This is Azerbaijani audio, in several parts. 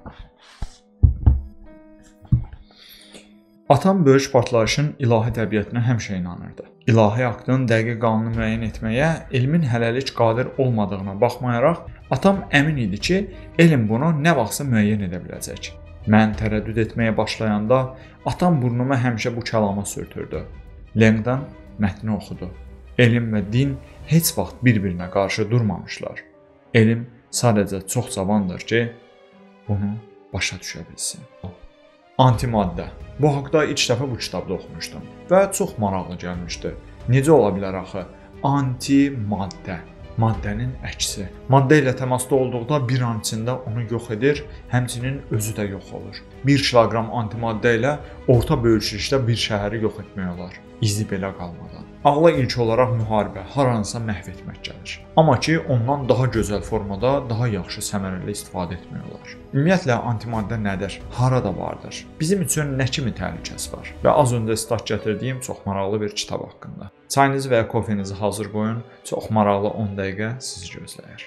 Atam böyük partlayışın ilahi təbiətinə həmişə inanırdı. İlahi aktın dəqiq qanunu müəyyən etməyə elmin hələlik qadir olmadığına baxmayaraq, atam əmin idi ki, elm bunu nə vaxtsa müəyyən edə biləcək. Mən tərəddüd etməyə başlayanda, atam burnuma həmişə bu kəlama sürtürdü. Langdan mətni oxudu. Elm və din heç vaxt bir-birinə qarşı durmamışlar. Elm sadəcə çox cavandır ki, bunu başa düşə bilsin. Antimaddə. Bu haqda ilk dəfə bu kitabda oxumuşdum və çox maraqlı gəlmişdi. Necə ola bilər axı? Antimaddə. Maddənin əksi. Maddə ilə təmasda olduqda bir an içində onu yox edir, həmçinin özü də yox olur. 1 kiloqram antimaddə ilə orta böyüklükdə bir şəhəri yox etmək olar. İzi belə qalmadan. Ağla ilk olaraq müharibə, haransa məhv etmək gəlir. Amma ki, ondan daha gözəl formada, daha yaxşı səmərəli istifadə etmək olar. Ümumiyyətlə, antimaddə nədir? Harada vardır? Bizim üçün nə kimi təhlükəsi var? Və az öncə stat gətirdiyim çox maraqlı bir kitab haqqında. Çayınızı və ya kofenizi hazır qoyun, çox maraqlı 10 dəqiqə sizi gözləyir.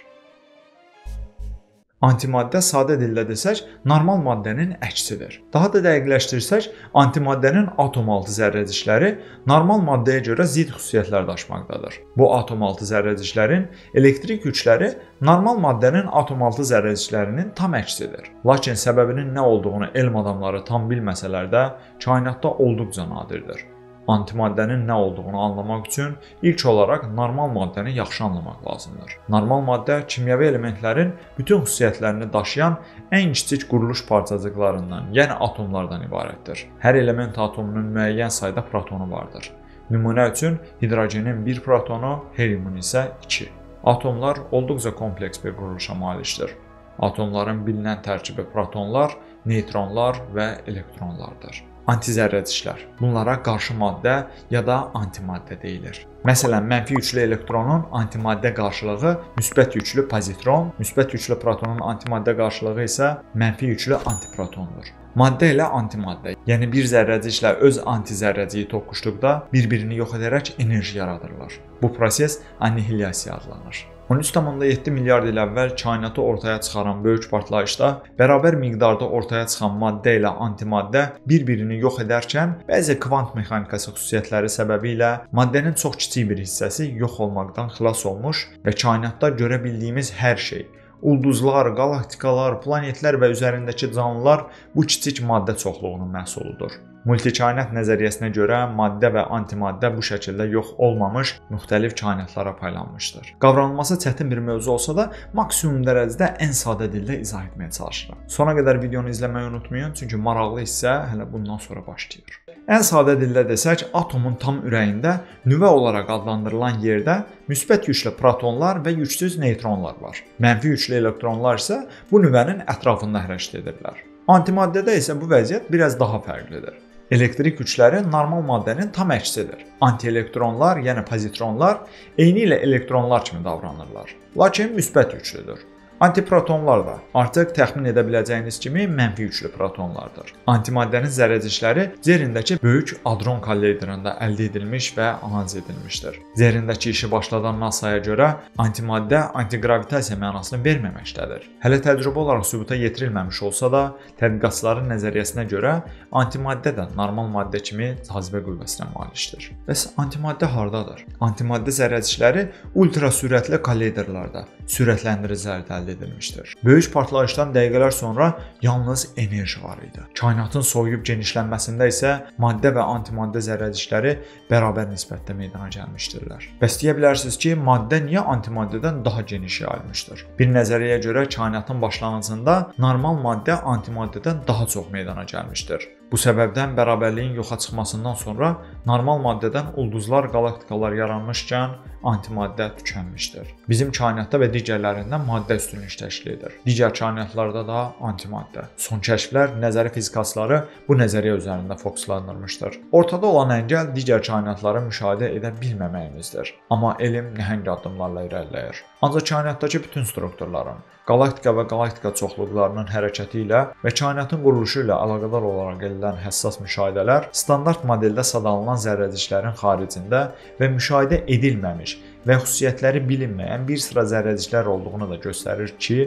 Antimaddə sadə dildə desək, normal maddənin əksidir. Daha da dəqiqləşdirsək, antimaddənin atom altı zərrəcikləri normal maddəyə görə zidd xüsusiyyətlər daşımaqdadır. Bu atom altı zərrəciklərin elektrik yükləri normal maddənin atom altı zərrəciklərinin tam əksidir. Lakin səbəbinin nə olduğunu elm adamları tam bilməsələr də, kainatda olduqca nadirdir. Antimaddənin nə olduğunu anlamaq üçün ilk olaraq normal maddəni yaxşı anlamaq lazımdır. Normal maddə kimyəvi elementlərin bütün xüsusiyyətlərini daşıyan ən kiçik quruluş parçacıqlarından, yəni atomlardan ibarətdir. Hər element atomunun müəyyən sayda protonu vardır. Nümunə üçün hidrogenin 1 protonu, heliumun isə 2. Atomlar olduqca kompleks bir quruluşa malikdir. Atomların bilinən tərkibi protonlar, neytronlar və elektronlardır. Antizərrəciklər. Bunlara qarşı maddə ya da antimaddə deyilir. Məsələn, mənfi yüklü elektronun antimaddə qarşılığı müsbət yüklü pozitron, müsbət yüklü protonun antimaddə qarşılığı isə mənfi yüklü antiprotondur. Maddə ilə antimaddə, yəni bir zərrəciklə öz antizərrəciyi toqquşduqda bir-birini yox edərək enerji yaradırlar. Bu proses annihilyasiya adlanır. 13,7 milyard il əvvəl kainatı ortaya çıxaran böyük partlayışda bərabər miqdarda ortaya çıxan maddə ilə antimaddə bir-birini yox edərkən bəzi kvant mexanikası xüsusiyyətləri səbəbilə maddənin çox kiçik bir hissəsi yox olmaqdan xilas olmuş və kainatda görə bildiyimiz hər şey, ulduzlar, qalaktikalar, planetlər və üzərindəki canlılar bu kiçik maddə çoxluğunun məhsuludur. Multikainat nəzəriyyəsinə görə maddə və antimaddə bu şəkildə yox olmamış müxtəlif kainatlara paylanmışdır. Qavranılması çətin bir mövzu olsa da maksimum dərəcədə ən sadə dildə izah etməyə çalışıram. Sona qədər videonu izləməyi unutmayın, çünki maraqlı hissə hələ bundan sonra başlayır. Ən sadə dildə desək, atomun tam ürəyində nüvə olaraq adlandırılan yerdə müsbət yüklü protonlar və yüksüz neytronlar var. Mənfi yüklü elektronlar isə bu nüvənin ətrafında hərəkət edirlər. Antimaddədə isə bu vəziyyət biraz daha fərqlidir. Elektrik yükləri normal maddənin tam əksidir. Antielektronlar, yəni pozitronlar, eyni ilə elektronlar kimi davranırlar, lakin müsbət yüklüdür. Antiprotonlar da artıq təxmin edə biləcəyiniz kimi mənfi yüklü protonlardır. Antimaddənin zərrəcikləri Cerindəki böyük hadron kolleyderində əldə edilmiş və analiz edilmişdir. Cerindəki işi başladan NASA-ya görə antimaddə antiqravitasiya mənasını verməməkdədir. Hələ təcrübə olaraq sübuta yetirilməmiş olsa da, tədqiqatçıların nəzəriyyəsinə görə antimaddə də normal maddə kimi cazibə qüvvəsinə malikdir. Bəs antimaddə hardadır? Antimaddə zərrəcikləri ultrasürətli kolleyderlərdə, sürətləndiricilərdə əldə edilmişdir. Böyük partlayışdan dəqiqələr sonra yalnız enerji var idi. Kainatın soyuyub genişlənməsində isə maddə və antimaddə zərrəcikləri bərabər nisbətdə meydana gəlmişdirlər. Bəs deyə bilərsiniz ki, maddə niyə antimaddədən daha geniş yayılmışdır? Bir nəzəriyyəyə görə kainatın başlanğıcında normal maddə antimaddədən daha çox meydana gəlmişdir. Bu səbəbdən bərabərliyin yoxa çıxmasından sonra normal maddədən ulduzlar, qalaktikalar yaranmışkən antimaddə tükənmişdir. Bizim kainatda və digərlərində maddə üstünlük təşkil edir. Digər kainatlarda da antimaddə. Son kəşflər nəzəri fizikasları bu nəzəriyyə üzərində fokuslandırmışdır. Ortada olan əngəl digər kainatları müşahidə edə bilməməyimizdir. Amma elm nəhəng addımlarla irəliləyir. Ancaq kainatdakı bütün strukturların, qalaktika və qalaktika çoxluqlarının hərəkəti ilə və kainatın quruluşu ilə əlaqədar olaraq edilən həssas müşahidələr standart modeldə sadallanan zərrəciklərin xaricində və müşahidə edilməmiş və xüsusiyyətləri bilinməyən bir sıra zərrəciklər olduğunu da göstərir ki,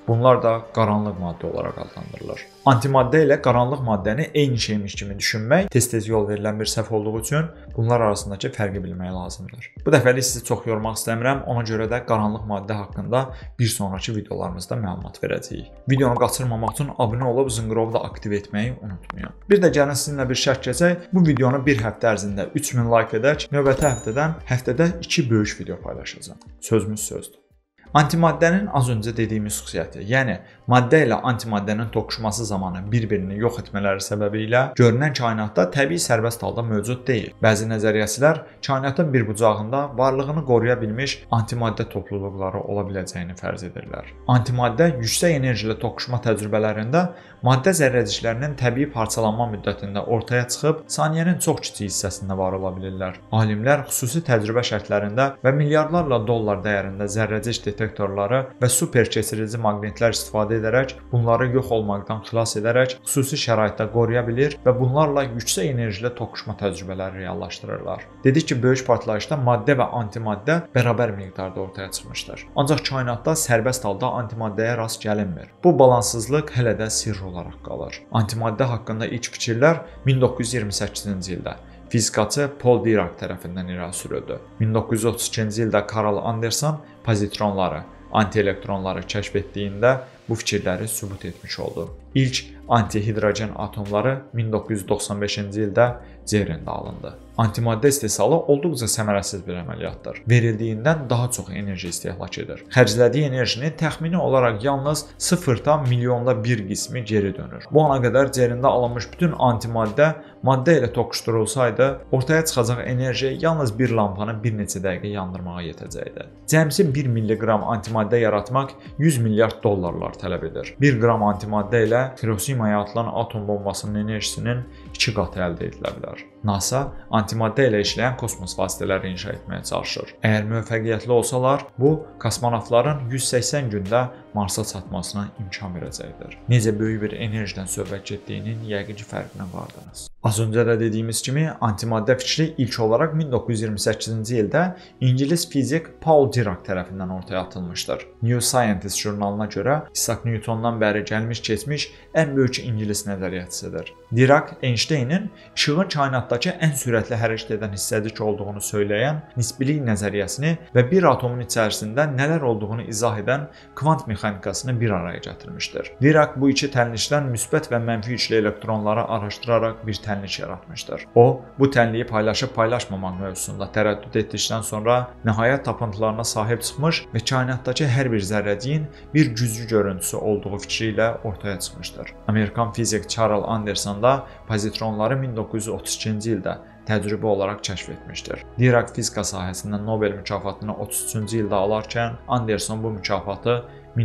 Bunlar da qaranlıq maddə olaraq adlandırılır. Antimaddə ilə qaranlıq maddəni eyni şeymiş kimi düşünmək tez-tez yol verilən bir səhv olduğu üçün bunlar arasındakı fərqi bilmək lazımdır. Bu dəfəlik sizi çox yormaq istəmirəm, ona görə də qaranlıq maddə haqqında bir sonraki videolarımızda məlumat verəcəyik. Videonu qaçırmamaq üçün abunə olub zınqırovu da aktiv etməyi unutmayın. Bir də gəlin sizinlə bir şərt keçək. Bu videonu bir həftə ərzində 3000 like edək. Növbəti həftədə 2 böyük video paylaşacağam. Sözümüz sözdür. Antimaddənin az öncə dediyimiz xüsusiyyəti, yəni maddə ilə antimaddənin toqquşması zamanı bir-birini yox etmələri səbəbilə görünən kainatda təbii sərbəst halda mövcud deyil. Bəzi nəzəriyyəçilər kainatın bir bucağında varlığını qoruya bilmiş antimaddə topluluqları ola biləcəyini fərz edirlər. Antimaddə yüksək enerjili toqquşma təcrübələrində maddə zərrəciklərinin təbii parçalanma müddətində ortaya çıxıb saniyənin çox kiçik hissəsində var ola bilirlər. Alimlər xüsusi təcrübə şərtlərində və milyardlarla dollar dəyərində zərrəcik detektorları və super keçirici maqnitlər istifadə edərək bunları yox olmaqdan xilas edərək xüsusi şəraitdə qoruya bilir və bunlarla yüksək enerjili toqquşma təcrübələri reallaşdırırlar. Dedik ki, böyük partlayışda maddə və antimaddə bərabər miqdarda ortaya çıxmışdır. Ancaq kainatda sərbəst halda antimaddəyə rast gəlinmir. Bu balansızlıq hələ də sirr olaraq qalır. Antimaddə haqqında ilk fikirlər 1928-ci ildə fizikaçı Paul Dirac tərəfindən irəli sürüldü. 1932-ci ildə Karl Anderson pozitronları, antielektronları kəşf etdiyində bu fikirləri sübut etmiş oldu. İlk antihidrogen atomları 1995-ci ildə Cerində alındı. Antimaddə istehsalı olduqca səmərəsiz bir əməliyyatdır. Verildiyindən daha çox enerji istehlak edir. Xərclədiyi enerjinin təxmini olaraq yalnız 0,1 qismi geri dönür. Bu ana qədər Cerində alınmış bütün antimaddə maddə ilə toqquşdurulsaydı, ortaya çıxacaq enerji yalnız bir lampanı bir neçə dəqiqə yandırmağa yetəcəkdi. Cəmsi 1 milliqram antimaddə yaratmaq 100 milyard dollarlar tələb edir. 1 qram antimaddə ilə Hiroşimaya atılan atom bombasının enerjisinin 2 qatı əldə edilə bilər. NASA antimaddə ilə işləyən kosmos vasitələri inşa etməyə çalışır. Əgər müvəffəqiyyətli olsalar, bu kosmonavtların 180 gündə Marsa çatmasına imkan verəcəkdir. Necə böyük bir enerjidən söhbət getdiyinin yəqin ki fərqinə vardınız. Az öncə də dediyimiz kimi antimaddə fikri ilk olaraq 1928-ci ildə İngilis fizik Paul Dirac tərəfindən ortaya atılmışdır. New Scientist jurnalına görə Isaac Newtondan bəri gəlmiş keçmiş ən böyük İngilis nəzəriyyatçısıdır. Dirac Einsteynin işığın kainatdakı ən sürətli hərəkət edən hissəcik olduğunu söyləyən nisbilik nəzəriyyəsini və bir atomun içərisində nələr olduğunu izah edən kvant mexanikasını bir araya gətirmişdir. Dirac bu iki tənlişdən müsbət və mənfi yüklü elektronları araşdıraraq bir tənliş yaratmışdır. O, bu tənliyi paylaşıb paylaşmamaq mövzusunda tərəddüd etdikdən sonra nəhayət tapıntılarına sahib çıxmış və kainatdakı hər bir zərrəciyin bir güclü görüntüsü olduğu fikri ilə ortaya çıxmışdır. Amerikan fizik Charles Anderson da pozitronları 1932-ci ildə təcrübə olaraq kəşf etmişdir. Dirac fizika sahəsində Nobel mükafatını 33-cü ildə alarkən Anderson bu mükafatı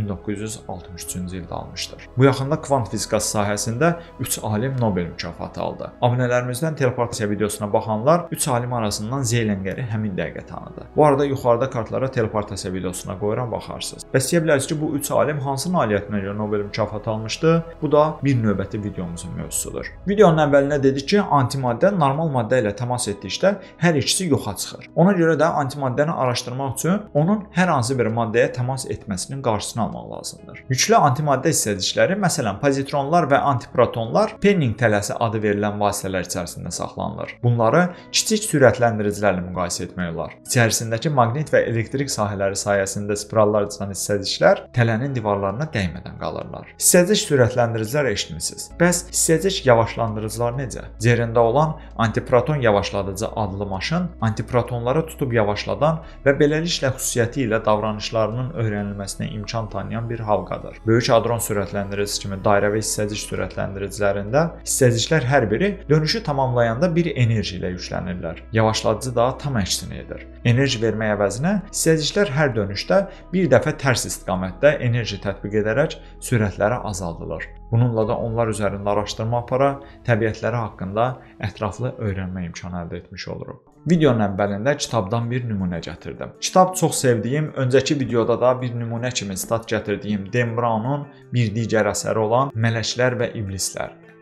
1963-cü ildə almışdır. Bu yaxında kvant fizikası sahəsində 3 alim Nobel mükafatı aldı. Abunələrimizdən teleportasiya videosuna baxanlar 3 alim arasından Zeylengeri həmin dəqiqə tanıdı. Bu arada yuxarıda kartlara teleportasiya videosuna qoyuram, baxarsınız. Bəs deyə bilərsiniz ki, bu 3 alim hansı nailiyyətinə görə Nobel mükafatı almışdı? Bu da bir növbəti videomuzun mövzusudur. Videonun əvvəlində dedik ki, antimaddə normal maddə ilə təmas etdikdə hər ikisi yoxa çıxır. Ona görə də antimaddəni araşdırmaq üçün onun hər hansı bir maddəyə təmas etməsinin qarşısını almaq lazımdır. Yüklü antimaddə hissəcikləri, məsələn, pozitronlar və antiprotonlar Penning tələsi adı verilən vasitələr içərisində saxlanılır. Bunları kiçik sürətləndiricilərlə müqayisə etmək olar. İçərisindəki maqnit və elektrik sahələri sayəsində spirallar çıxan hissəciklər tələnin divarlarına dəymədən qalırlar. Hissəcik sürətləndiricilər eşitmisiniz. Bəs hissəcik yavaşlandırıcılar necə? Cerində olan antiproton yavaşladıcı adlı maşın antiprotonları tutub yavaşladan və beləliklə xüsusiyyəti ilə davranışlarının öyrənilməsinə imkan tanıyan bir halqadır. Böyük hadron sürətləndiricisi kimi dairəvi hissəcik sürətləndiricilərində hissəciklər hər biri dönüşü tamamlayanda bir enerji ilə yüklənirlər. Yavaşladıcı da tam əksini edir. Enerji vermək əvəzinə hissəciklər hər dönüşdə bir dəfə tərs istiqamətdə enerji tətbiq edərək sürətləri azaldılır. Bununla da onlar üzərində araşdırma apara, təbiətləri haqqında ətraflı öyrənmə imkanı əldə etmiş oluruq. Videonun əvvəlində kitabdan bir nümunə gətirdim. Kitab çox sevdiyim, öncəki videoda da bir nümunə kimi stat gətirdiyim Dan Brown'un bir digər əsəri olan Mələklər və İblislər.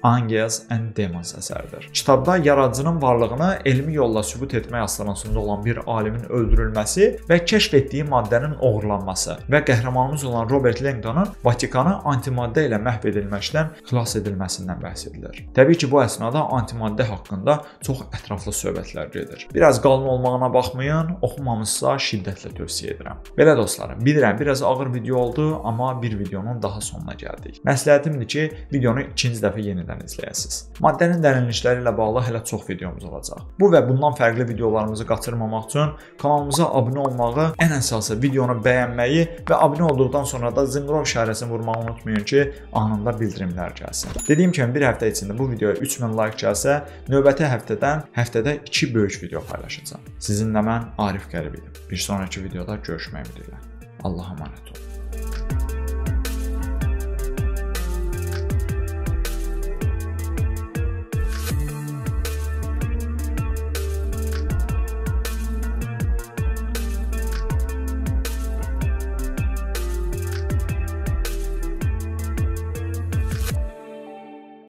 Angels and Demons əsəridir. Kitabda yaradıcının varlığını elmi yolla sübut etmək astanasında olan bir alimin öldürülməsi və kəşf etdiyi maddənin oğurlanması və qəhrəmanımız olan Robert Langdonun Vatikanı antimaddə ilə məhv edilməkdən xilas edilməsindən bəhs edilir. Təbii ki, bu əsnada antimaddə haqqında çox ətraflı söhbətlər gedir. Biraz qalın olmağına baxmayın, oxumamızsa şiddətlə tövsiyə edirəm. Belə dostlarım, bilirəm, biraz ağır video oldu, amma bir videonun daha sonuna gəldik. Məsləhətimdir ki, videonu ikinci dəfə yenidən izləyəsiniz. Maddənin dərinlikləri ilə bağlı hələ çox videomuz olacaq. Bu və bundan fərqli videolarımızı qaçırmamaq üçün kanalımıza abunə olmağı, ən əsası videonu bəyənməyi və abunə olduqdan sonra da zınqrov işarəsini vurmağı unutmayın ki, anında bildirimlər gəlsin. Dediyim kimi bir həftə içində bu videoya 3000 like gəlsə, növbəti həftədə 2 böyük video paylaşacağam. Sizinlə mən Arif Qərib idim. Bir sonraki videoda görüşmək ümidi ilə. Allah'a emanet olun.